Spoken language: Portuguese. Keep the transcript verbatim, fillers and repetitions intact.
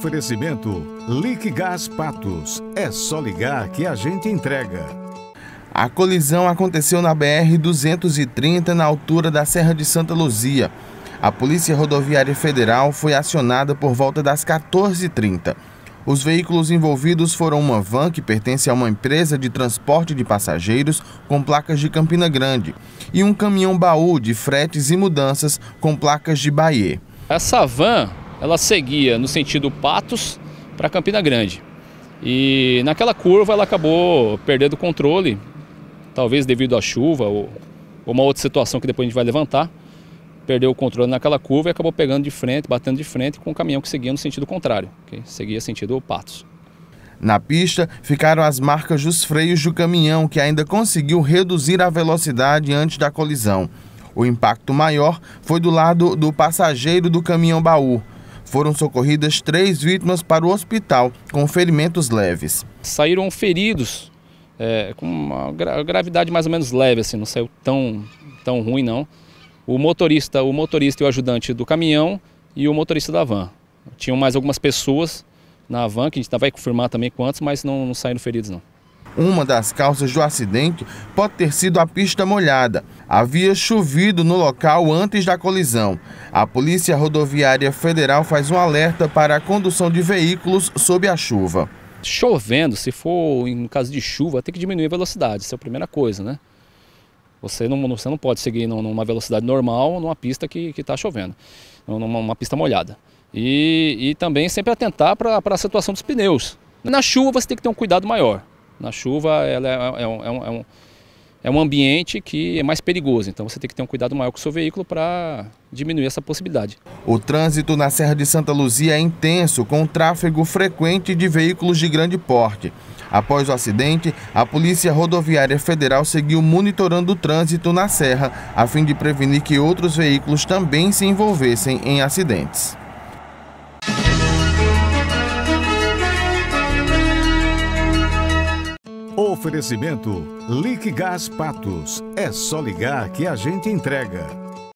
Oferecimento Liquigás Patos. É só ligar que a gente entrega. A colisão aconteceu na B R duzentos e trinta, na altura da Serra de Santa Luzia. A Polícia Rodoviária Federal foi acionada por volta das quatorze e trinta. Os veículos envolvidos foram uma van que pertence a uma empresa de transporte de passageiros com placas de Campina Grande e um caminhão-baú de fretes e mudanças com placas de Bahia. Essa van, ela seguia no sentido Patos para Campina Grande. E naquela curva ela acabou perdendo o controle, talvez devido à chuva ou uma outra situação que depois a gente vai levantar. Perdeu o controle naquela curva e acabou pegando de frente, batendo de frente com o caminhão que seguia no sentido contrário, que seguia sentido Patos. Na pista ficaram as marcas dos freios do caminhão, que ainda conseguiu reduzir a velocidade antes da colisão. O impacto maior foi do lado do passageiro do caminhão-baú. Foram socorridas três vítimas para o hospital com ferimentos leves. Saíram feridos é, com uma gravidade mais ou menos leve, assim, não saiu tão, tão ruim não. O motorista, o motorista e o ajudante do caminhão e o motorista da van. Tinham mais algumas pessoas na van, que a gente vai confirmar também quantos, mas não, não saíram feridos não. Uma das causas do acidente pode ter sido a pista molhada. Havia chovido no local antes da colisão. A Polícia Rodoviária Federal faz um alerta para a condução de veículos sob a chuva. Chovendo, se for em caso de chuva, tem que diminuir a velocidade, essa é a primeira coisa, né? Você não, você não pode seguir numa velocidade normal numa pista que está chovendo, numa uma pista molhada. E, e também sempre atentar para a situação dos pneus. Na chuva você tem que ter um cuidado maior. Na chuva ela é, é, um, é, um, é um ambiente que é mais perigoso, então você tem que ter um cuidado maior com o seu veículo para diminuir essa possibilidade. O trânsito na Serra de Santa Luzia é intenso, com tráfego frequente de veículos de grande porte. Após o acidente, a Polícia Rodoviária Federal seguiu monitorando o trânsito na serra, a fim de prevenir que outros veículos também se envolvessem em acidentes. Oferecimento Liquigás Patos. É só ligar que a gente entrega.